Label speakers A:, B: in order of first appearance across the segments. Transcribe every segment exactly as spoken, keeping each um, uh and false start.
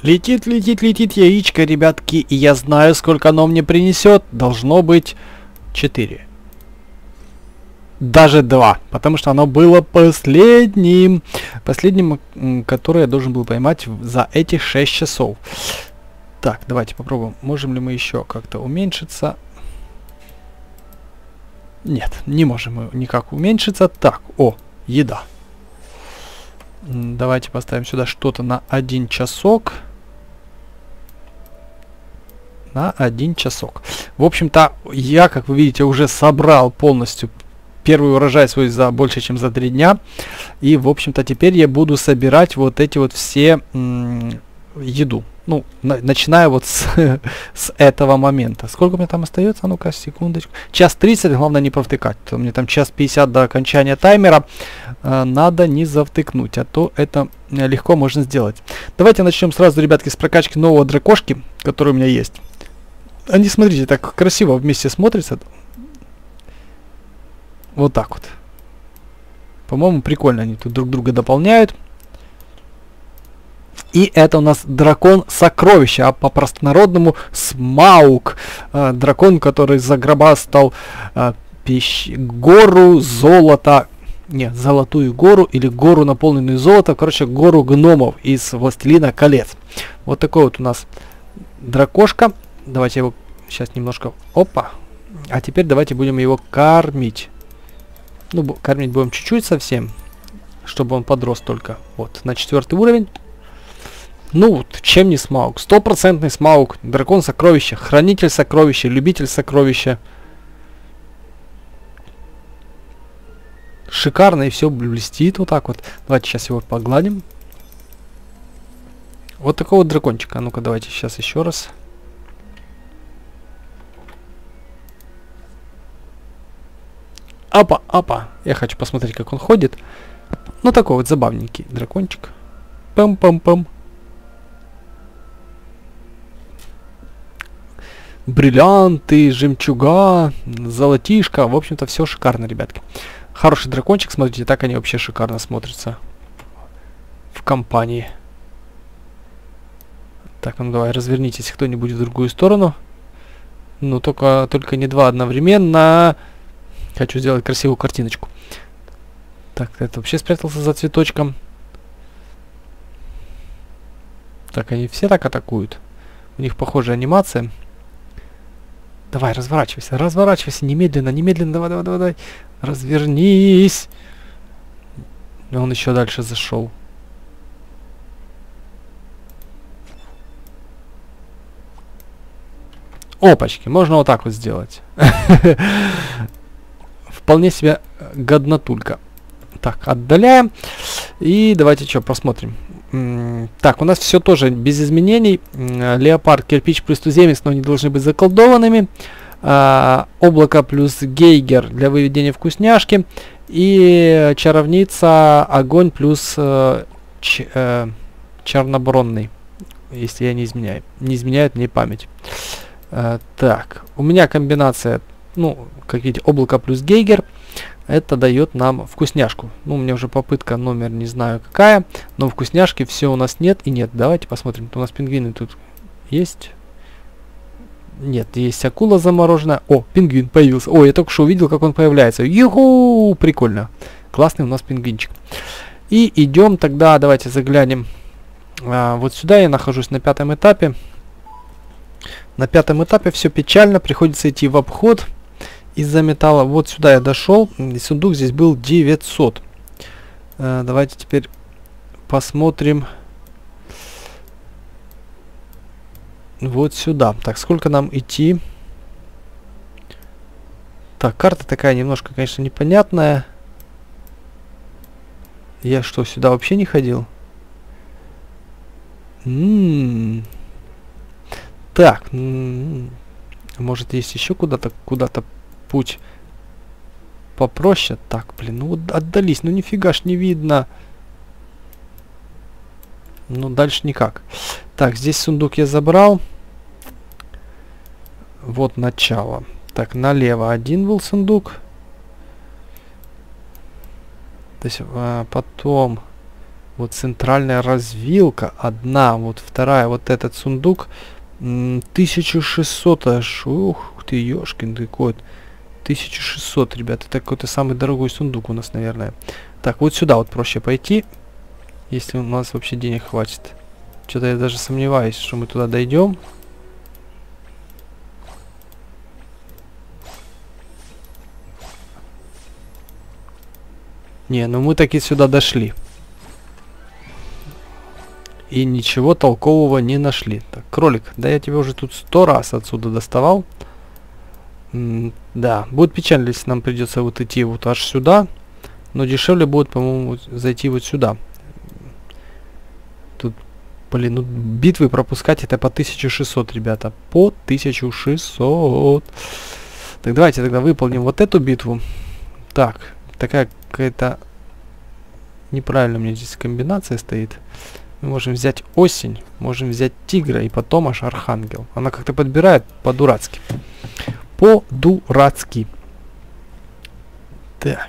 A: Летит, летит, летит яичко, ребятки. И я знаю, сколько оно мне принесет. Должно быть четыре. Даже два. Потому что оно было последним. Последним, которое я должен был поймать за эти шесть часов. Так, давайте попробуем. Можем ли мы еще как-то уменьшиться? Нет, не можем мы никак уменьшиться. Так, о, еда. Давайте поставим сюда что-то на один часок. На один часок. В общем-то, я, как вы видите, уже собрал полностью первый урожай свой за больше, чем за три дня. И, в общем-то, теперь я буду собирать вот эти вот все еду. Ну, на, начиная вот с, с этого момента. Сколько у меня там остается? А ну-ка, секундочку. Час тридцать, главное не провтыкать. У меня там час пятьдесят до окончания таймера. Э, надо не завтыкнуть, а то это легко можно сделать. Давайте начнем сразу, ребятки, с прокачки нового дракошки, который у меня есть. Они, смотрите, так красиво вместе смотрятся. Вот так вот. По-моему, прикольно они тут друг друга дополняют. И это у нас дракон сокровища, а по-простонародному Смаук. Э, дракон, который загробастал э, пищ... гору золота. Нет, золотую гору или гору, наполненную золотом. Короче, гору гномов из Властелина колец. Вот такой вот у нас дракошка. Давайте его сейчас немножко... Опа. А теперь давайте будем его кормить. Ну, кормить будем чуть-чуть совсем, чтобы он подрос только. Вот, на четвертый уровень. Ну, вот, чем не Смаук? Стопроцентный Смаук. Дракон сокровища. Хранитель сокровища. Любитель сокровища. Шикарно, и все блестит вот так вот. Давайте сейчас его погладим. Вот такого вот дракончика. А ну-ка, давайте сейчас еще раз. Апа, апа. Я хочу посмотреть, как он ходит. Ну, такой вот забавненький дракончик. Пам-пам-пам. Бриллианты, жемчуга, золотишко. В общем-то, все шикарно, ребятки. Хороший дракончик, смотрите, так они вообще шикарно смотрятся в компании. Так, ну давай, развернитесь кто-нибудь в другую сторону. Ну, только, только не два одновременно. Хочу сделать красивую картиночку. Так, это вообще спрятался за цветочком. Так, они все так атакуют. У них похожая анимация. Давай, разворачивайся, разворачивайся, немедленно, немедленно, давай, давай, давай, давай. Развернись. И он еще дальше зашел. Опачки, можно вот так вот сделать. Вполне себе годнотулька. Так, отдаляем. И давайте что, посмотрим. Так, у нас все тоже без изменений. Леопард, кирпич плюс туземец, но они должны быть заколдованными. А, облако плюс гейгер для выведения вкусняшки. И чаровница, огонь плюс э, ч, э, чернобронный. Если я не изменяю. Не изменяет мне память. А, так, у меня комбинация, ну, как видите, облако плюс гейгер. Это дает нам вкусняшку. Ну, у меня уже попытка номер не знаю какая. Но вкусняшки все у нас нет и нет. Давайте посмотрим. У нас пингвины тут есть. Нет, есть акула замороженная. О, пингвин появился. О, я только что увидел, как он появляется. Юху! Прикольно. Классный у нас пингвинчик. И идем тогда, давайте заглянем. А, вот сюда я нахожусь на пятом этапе. На пятом этапе все печально. Приходится идти в обход. Из-за металла. Вот сюда я дошел. И сундук здесь был девятьсот. Э, давайте теперь посмотрим. Вот сюда. Так, сколько нам идти? Так, карта такая немножко, конечно, непонятная. Я что, сюда вообще не ходил? М-м-м. Так. М-м-м. Может, есть еще куда-то, куда-то путь попроще. Так, блин, ну вот отдались, ну нифига ж не видно. Ну, дальше никак. Так, здесь сундук я забрал. Вот начало. Так, налево один был сундук. То есть, а, потом Вот центральная развилка одна, вот вторая, вот этот сундук тысяча шестьсот аж. Ух ты, ёшкин ты кот. тысяча шестьсот, ребят. Это какой-то самый дорогой сундук у нас, наверное. Так, вот сюда вот проще пойти, если у нас вообще денег хватит. Что-то я даже сомневаюсь, что мы туда дойдем. Не, ну мы таки сюда дошли. И ничего толкового не нашли. Так, кролик, да я тебя уже тут сто раз отсюда доставал. М да, будет печально, если нам придется вот идти вот аж сюда. Но дешевле будет, по-моему, вот зайти вот сюда. Тут, блин, ну битвы пропускать это по тысяче шестьсот, ребята. По тысяче шестьсот. Так, давайте тогда выполним вот эту битву. Так, такая какая-то неправильно у меня здесь комбинация стоит. Мы можем взять осень, можем взять тигра и потом аж архангел. Она как-то подбирает по-дурацки. По-дурацки. Так.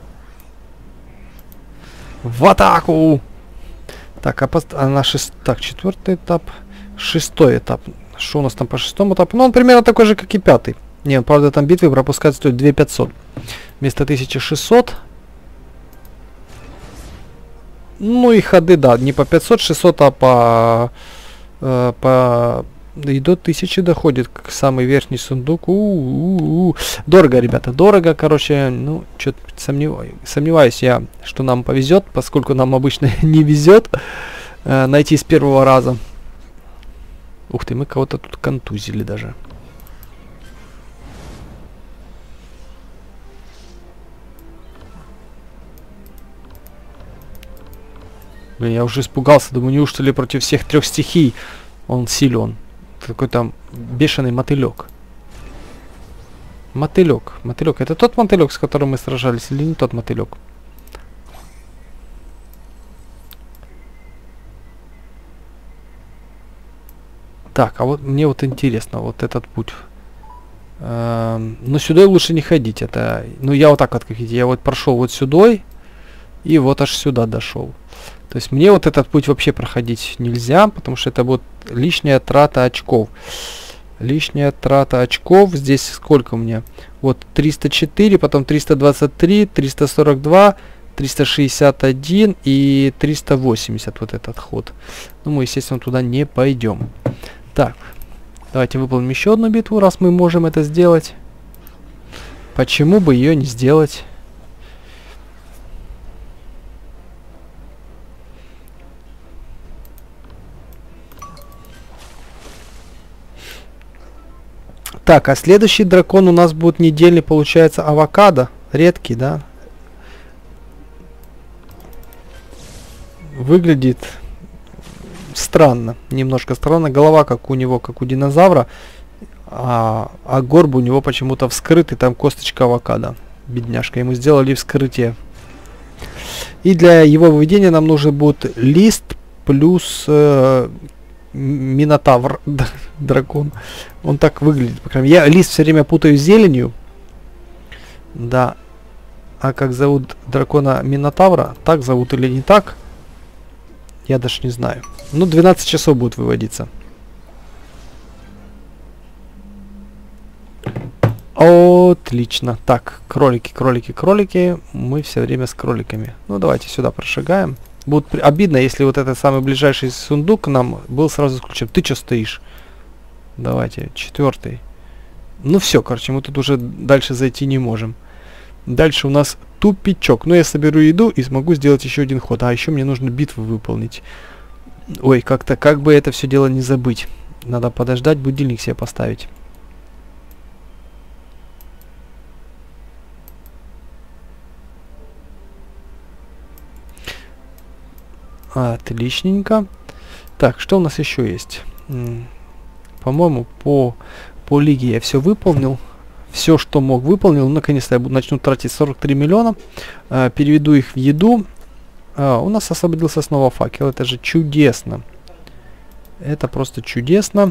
A: В атаку! Так, а, пост а на шест... Так, четвертый этап. Шестой этап. Что у нас там по шестому этапу? Ну, он примерно такой же, как и пятый. Не, правда, там битвы пропускать стоит две тысячи пятьсот. Вместо тысячи шестисот. Ну и ходы, да, не по пятьсот шестьсот, а по, э, по и до тысячи доходит к самый верхний сундук. У-у-у-у. Дорого, ребята, дорого, короче, ну, что-то сомневаюсь, сомневаюсь я, что нам повезет, поскольку нам обычно не везет э, найти с первого раза. Ух ты, мы кого-то тут контузили даже. Блин, я уже испугался, думаю, неужто ли против всех трех стихий он силен. Такой там бешеный мотылек. Мотылек. Мотылек. Это тот мотылек, с которым мы сражались, или не тот мотылек? Так, а вот мне вот интересно, вот этот путь. Эм, но сюда лучше не ходить. Это, ну я вот так вот, как видите, я вот прошел вот сюда и вот аж сюда дошел. То есть мне вот этот путь вообще проходить нельзя, потому что это будет лишняя трата очков. Лишняя трата очков. Здесь сколько у меня? Вот триста четыре, потом триста двадцать три, триста сорок два, триста шестьдесят один и триста восемьдесят вот этот ход. Ну, мы, естественно, туда не пойдем. Так, давайте выполним еще одну битву, раз мы можем это сделать. Почему бы ее не сделать? Так, а следующий дракон у нас будет недельный, получается, авокадо. Редкий, да? Выглядит странно. Немножко странно. Голова, как у него, как у динозавра. А, а горб у него почему-то вскрытый. Там косточка авокадо. Бедняжка. Ему сделали вскрытие. И для его выведения нам нужен будет лист плюс... Э, Минотавр, дракон. Он так выглядит. По крайней мере. Я лист все время путаю с зеленью. Да. А как зовут дракона Минотавра? Так зовут или не так? Я даже не знаю. Ну, двенадцать часов будет выводиться. Отлично. Так, кролики, кролики, кролики. Мы все время с кроликами. Ну, давайте сюда прошагаем. Будет обидно, если вот этот самый ближайший сундук к нам был сразу исключен. Ты что стоишь? Давайте, четвертый. Ну все, короче, мы тут уже дальше зайти не можем. Дальше у нас тупичок. Но я соберу еду и смогу сделать еще один ход. А еще мне нужно битву выполнить. Ой, как-то, как бы это все дело не забыть. Надо подождать, будильник себе поставить. Отличненько. Так, что у нас еще есть? По-моему, по, по лиге я все выполнил. Все, что мог, выполнил. Наконец-то я буду, начну тратить сорок три миллиона. А, переведу их в еду. А, у нас освободился снова факел. Это же чудесно. Это просто чудесно.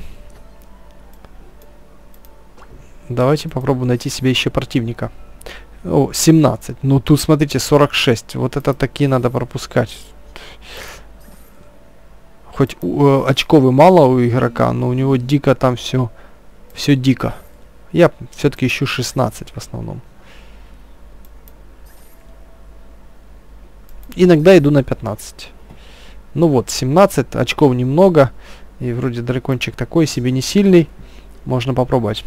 A: Давайте попробуем найти себе еще противника. О, семнадцать. Ну, тут, смотрите, сорок шесть. Вот это такие надо пропускать. Хоть э, очков и мало у игрока, но у него дико там все, все дико. Я все-таки ищу шестнадцать в основном. Иногда иду на пятнадцать. Ну вот, семнадцать, очков немного. И вроде дракончик такой себе не сильный. Можно попробовать.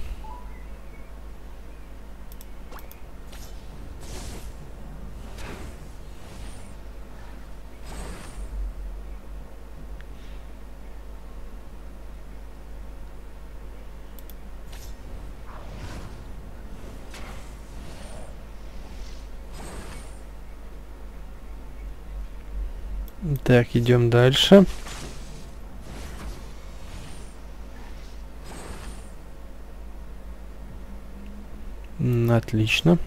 A: Так, идем дальше. М, Отлично.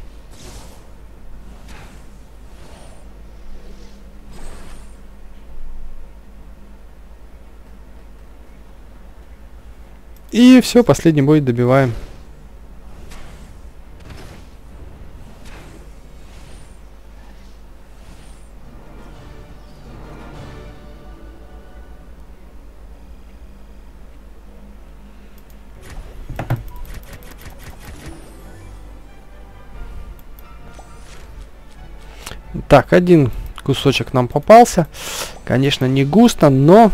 A: И все, последний бой добиваем. Так, один кусочек нам попался. Конечно, не густо, но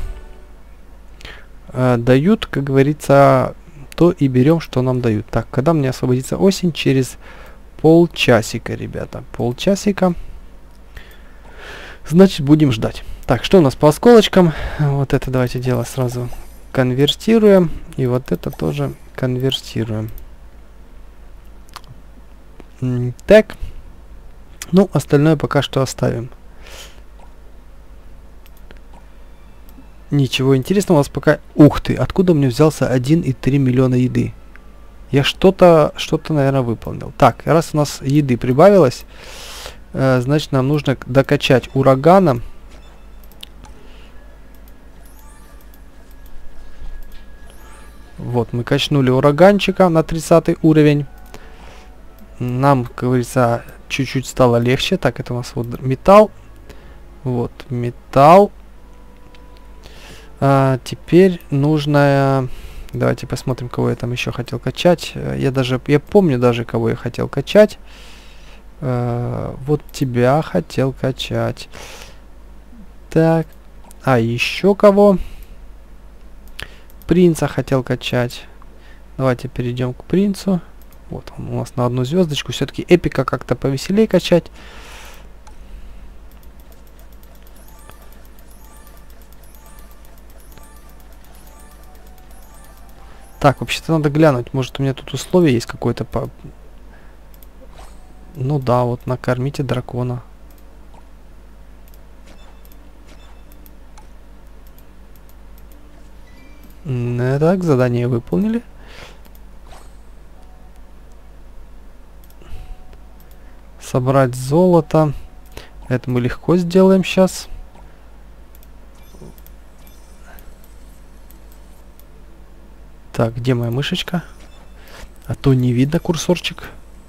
A: э, дают, как говорится, то и берем, что нам дают. Так, когда мне освободится осень? Через полчасика, ребята. Полчасика. Значит, будем ждать. Так, что у нас по осколочкам? Вот это давайте дело сразу конвертируем. И вот это тоже конвертируем. М, Так. Ну, остальное пока что оставим. Ничего интересного у нас пока... Ух ты, откуда у меня взялся один и три миллиона еды? Я что-то, что-то, наверное, выполнил. Так, раз у нас еды прибавилось, э, значит, нам нужно докачать урагана. Вот, мы качнули ураганчика на тридцатый уровень. Нам, как говорится, чуть-чуть стало легче. Так, это у нас вот металл. Вот, металл. А, теперь нужно... Давайте посмотрим, кого я там еще хотел качать. Я даже... Я помню даже, кого я хотел качать. А, вот тебя хотел качать. Так. А, еще кого? Принца хотел качать. Давайте перейдем к принцу. Вот он у нас на одну звездочку. Все-таки эпика как-то повеселее качать. Так, вообще-то надо глянуть. Может, у меня тут условие есть какое-то по... Ну да, вот накормите дракона. М, Так, задание выполнили. Собрать золото. Это мы легко сделаем сейчас. Так, где моя мышечка? А то не видно курсорчик.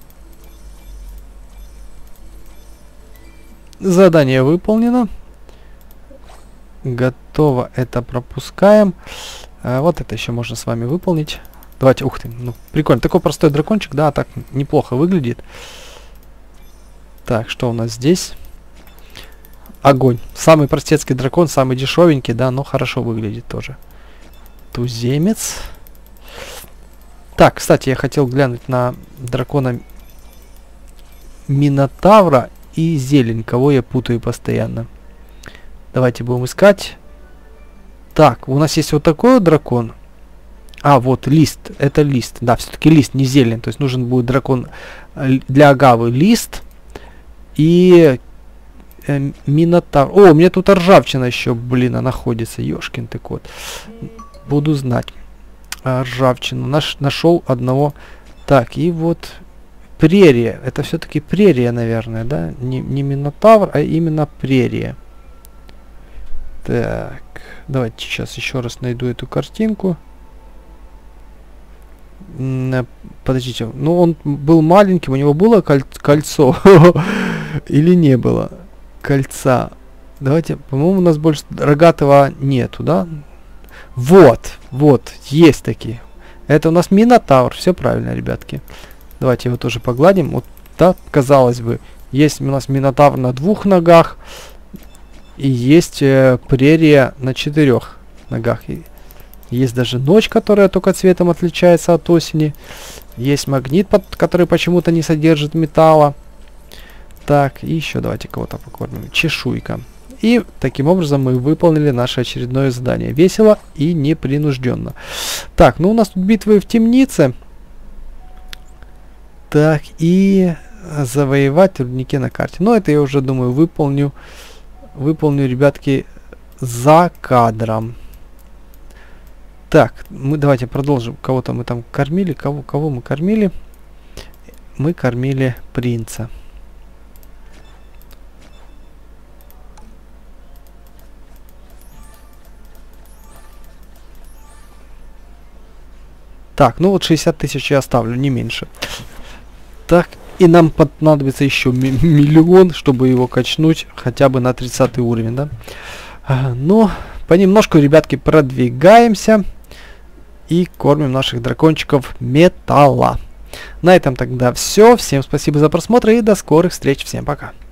A: Задание выполнено. Готово. Это пропускаем. А, вот это еще можно с вами выполнить. Давайте, ух ты, ну прикольно. Такой простой дракончик, да, так неплохо выглядит. Так, что у нас здесь? Огонь. Самый простецкий дракон, самый дешевенький, да, но хорошо выглядит тоже. Туземец. Так, кстати, я хотел глянуть на дракона Минотавра и зелень, кого я путаю постоянно. Давайте будем искать. Так, у нас есть вот такой вот дракон. А, вот лист. Это лист. Да, все-таки лист, не зелень. То есть нужен будет дракон для агавы лист. И э, Минотавр. О, у меня тут ржавчина еще, блин, находится. Ёшкин ты кот. Буду знать. А, ржавчину. Наш, нашел одного. Так, и вот прерия. Это все-таки прерия, наверное, да? Не, не Минотавр, а именно прерия. Так, давайте сейчас еще раз найду эту картинку. Подождите, ну он был маленьким, у него было коль кольцо или не было кольца? Давайте, по-моему, у нас больше рогатого нету, да? Вот, вот, есть такие. Это у нас Минотавр, все правильно, ребятки. Давайте его тоже погладим. Вот так, казалось бы, есть у нас Минотавр на двух ногах. И есть э, прерия на четырех ногах. И есть даже ночь, которая только цветом отличается от осени. Есть магнит, под, который почему-то не содержит металла. Так, и еще давайте кого-то покормим. Чешуйка. И таким образом мы выполнили наше очередное задание. Весело и непринужденно. Так, ну у нас тут битвы в темнице. Так, и завоевать рудники на карте. Но это я уже, думаю, выполню. Выполню, ребятки, за кадром. Так, мы давайте продолжим. Кого-то мы там кормили. Кого, кого мы кормили? Мы кормили принца. Так, ну вот шестьдесят тысяч я оставлю, не меньше. Так, и нам понадобится еще ми миллион, чтобы его качнуть хотя бы на тридцатый уровень, да? А, ну, понемножку, ребятки, продвигаемся и кормим наших дракончиков металла. На этом тогда все. Всем спасибо за просмотр и до скорых встреч. Всем пока.